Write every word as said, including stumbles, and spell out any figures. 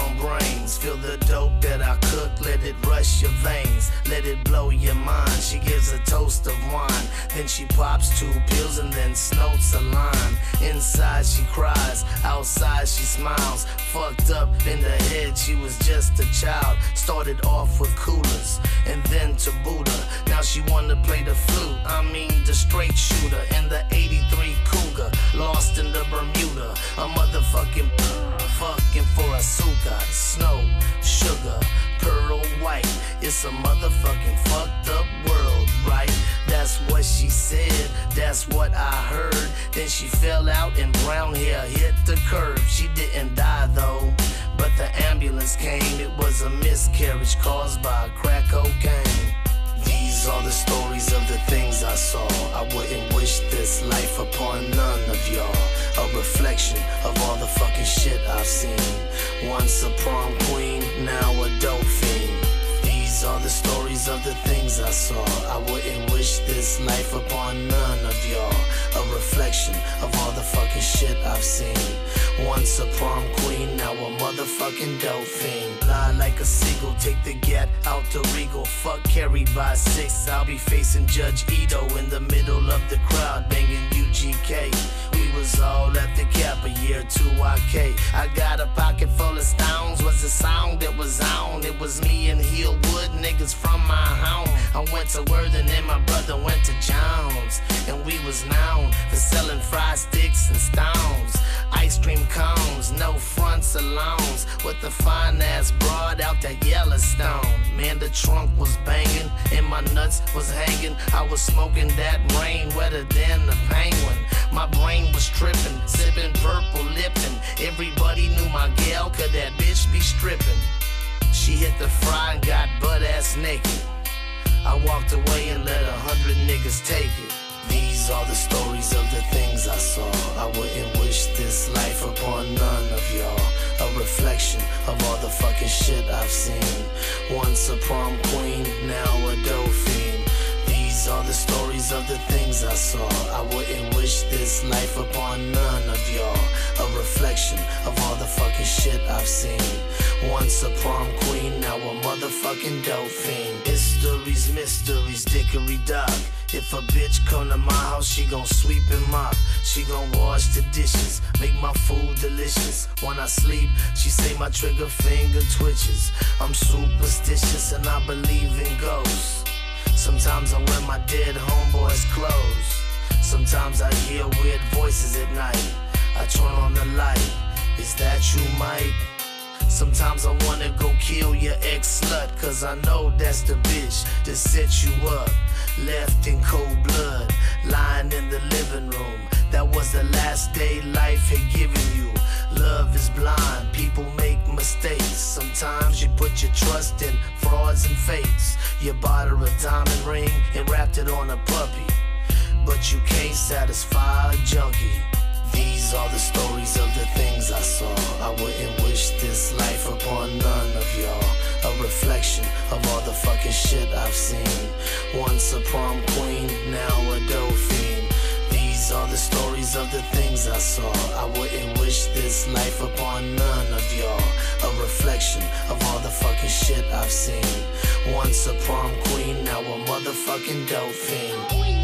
on brains. Feel the dope that I cook, let it rush your veins, let it blow your mind. She gives a toast of wine, then she pops two pills and then snorts a line. Inside she cries, outside she smiles. Fucked up in the head, she was just a child. Started off with coolers and then to Buddha. Now she wanna play the flute, I mean the straight shooter. In the eighty-three Cougar, lost in the Bermuda. A motherfucking fucking for a suka. Snow, sugar, pearl white. It's a motherfucking fucked up world, right? That's what she said, that's what I heard. Then she fell out and brown hair hit the curb. She didn't die though, but the ambulance came. It was a miscarriage caused by crack cocaine. These are the stories of the things I saw. I wouldn't wish this life upon none of y'all. A reflection of all the fucking shit I've seen. Once a prom queen, now a dope fiend. These are the stories of the things I saw. I wouldn't wish this life upon none of y'all. A reflection of all the fucking shit I've seen. Once a prom queen, now a motherfucking dope fiend. Fly like a seagull, take the gat out the Regal. Fuck carried by six, I'll be facing Judge Ito in the middle of the crowd, banging U G K. We was all at the Cap a year two Y K. I got a pocket full of stones, was the sound that was on. It was me and Hillwood, niggas from my home. I went to Worthing and my brother went to Jones, and we was known for selling fried sticks and stones. Ice cream cones, no fronts or loans, with the fine ass broad out that Yellowstone. Man, the trunk was banging and my nuts was hanging. I was smoking that rain wetter than the penguin. My brain was tripping, sipping purple Lipton. Everybody knew my gal, could that bitch be stripping. She hit the fry and got butt ass naked. I walked away and let a hundred niggas take it. These are the stories of the things I saw. I wouldn't wish this life upon none of y'all. A reflection of all the fucking shit I've seen. Once a prom queen, now a dope fiend. These are the stories of the things I saw. I wouldn't wish this life upon none of y'all. A reflection of all the fucking shit I've seen. Once a prom queen, now a motherfucking dope fiend. History's mysteries, dickory dock. If a bitch come to my house, she gon' sweep and mop. She gon' wash the dishes, make my food delicious. When I sleep, she say my trigger finger twitches. I'm superstitious and I believe in ghosts. Sometimes I wear my dead homeboy's clothes. Sometimes I hear weird voices at night. I turn on the light. Is that you, Mike? Sometimes I wanna go kill your ex-slut, cause I know that's the bitch that set you up. Left in cold blood, lying in the living room. That was the last day life had given you. Love is blind, people make mistakes. Sometimes you put your trust in frauds and fakes. You bought her a diamond ring and wrapped it on a puppy, but you can't satisfy a junkie. These are the stories of the things I saw. I wouldn't wish this life upon none of y'all. A reflection of all the fucking shit I've seen. Once a prom queen, now a dope fiend. These are the stories of the things I saw. I wouldn't wish this life upon none of y'all. A reflection of all the fucking shit I've seen. Once a prom queen, now a motherfucking dope fiend.